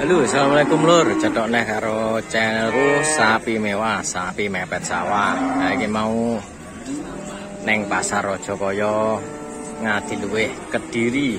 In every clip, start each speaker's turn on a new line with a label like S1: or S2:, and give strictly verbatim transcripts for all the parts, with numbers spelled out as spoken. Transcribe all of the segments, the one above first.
S1: Halo, assalamualaikum lur. Cetok neh karo channelku Sapi Mewah, Sapi Mepet Sawah. Nah, iki mau neng Pasar Rajakaya Ngadiluwih Kediri.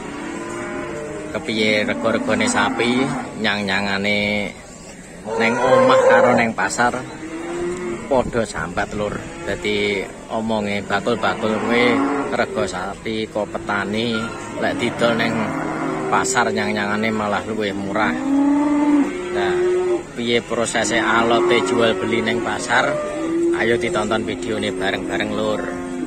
S1: Kepiye rego-regone sapi, nyang-nyangane neng omah karo neng pasar padha sambat lur. Dadi omonge bakul-bakul kuwi rego sapi kok petani lek didol neng pasar nyang-nyangane malah luwih murah. Nah, piye prosese alote jual beli neng pasar? Ayo ditonton videone bareng-bareng lur.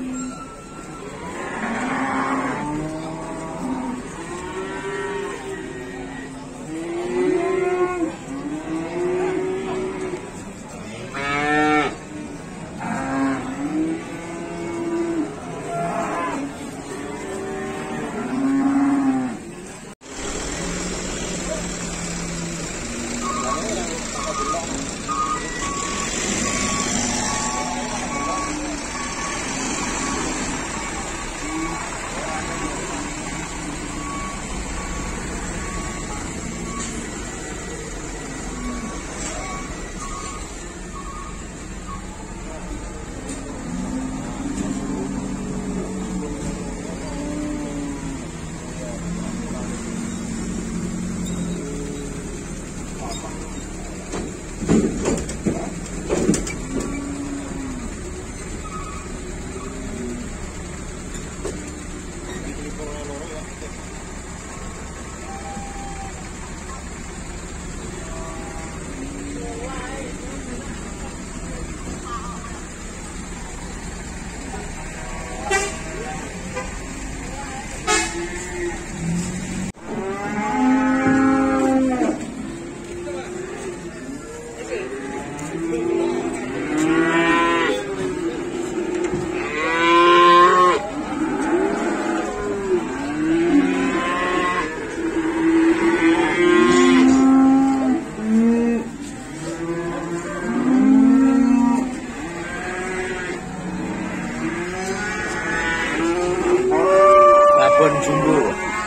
S1: Jumbo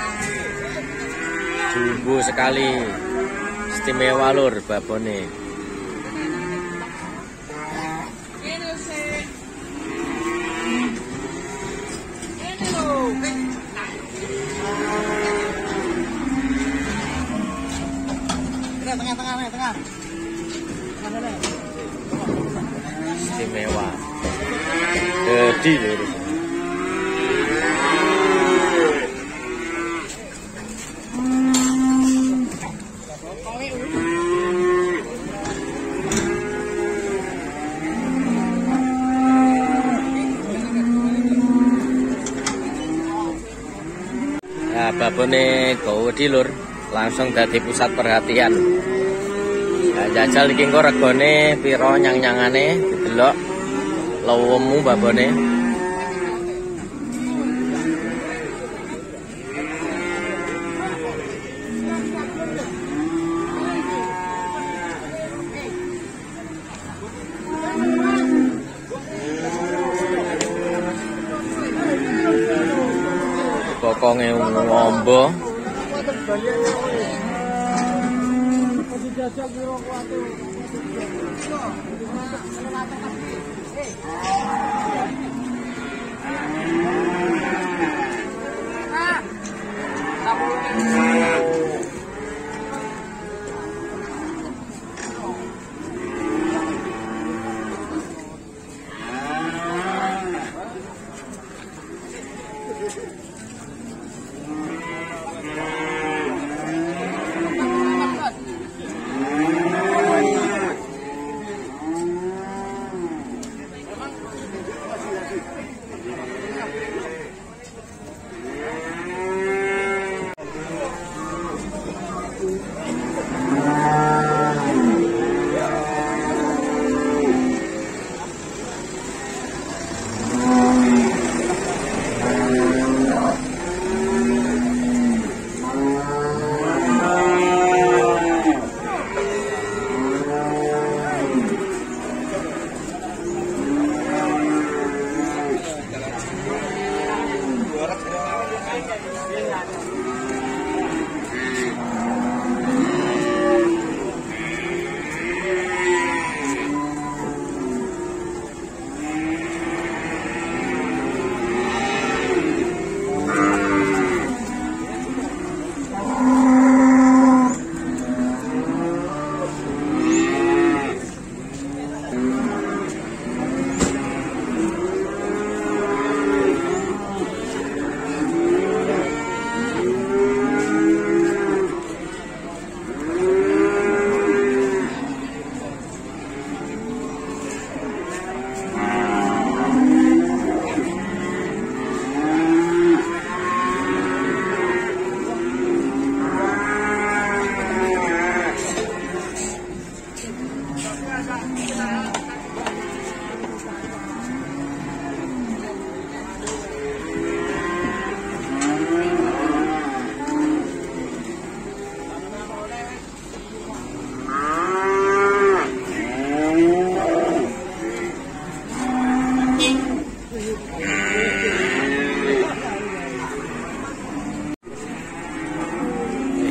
S1: jumbo sekali, istimewa lur babone.
S2: Tengah-tengah tengah.
S1: Istimewa. Gede lur. Nah, babone gawedi lur, langsung dadi pusat perhatian. Nah, jajal iki engko regone pira nyang-nyangane didelok lowemu babone. Bokonge ngombo.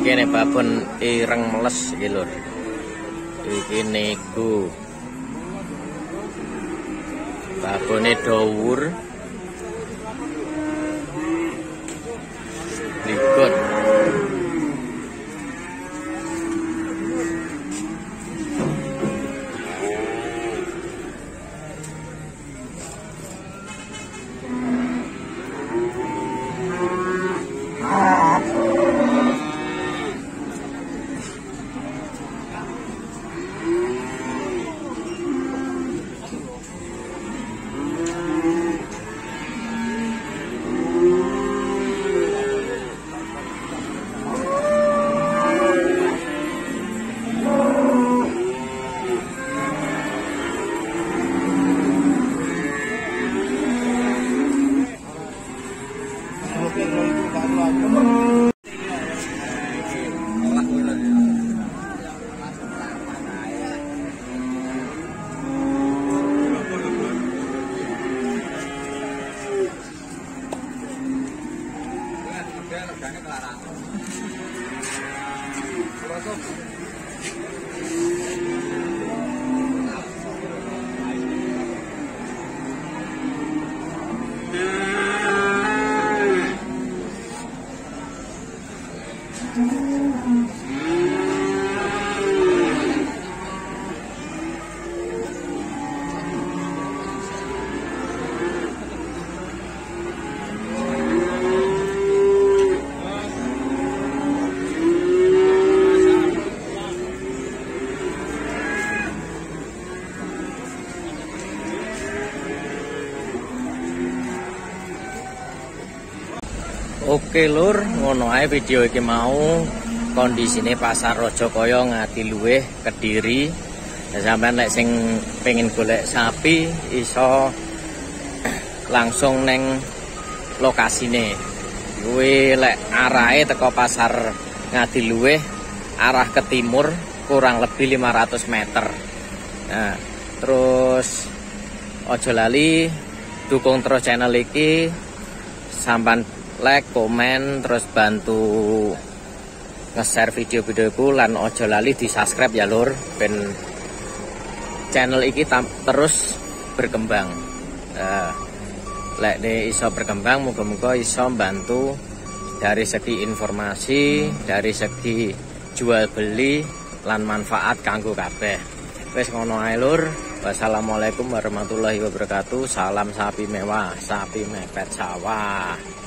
S1: kene babon ireng meles iki lur. Iki niku. Babone dawur. Ligot. Oke lur, ngono ae video iki mau. Kondisine pasar Rajakaya Ngadiluwih Kediri. Ya sampean lek sing pengen golek sapi iso langsung neng lokasine. Kuwi lek arahe teko pasar Ngadiluwih arah ke timur kurang lebih lima ratus meter. Nah, terus ojo lali dukung terus channel iki, sampean like, komen, terus bantu nge-share video-videoku lan ojo lali di subscribe ya lur, ben channel iki terus berkembang. Uh, lek de iso berkembang, muga-muga iso bantu dari segi informasi, dari segi jual beli lan manfaat kanggo kabeh. Wis ngono ae lur. Wassalamualaikum warahmatullahi wabarakatuh. Salam sapi mewah, sapi mepet sawah.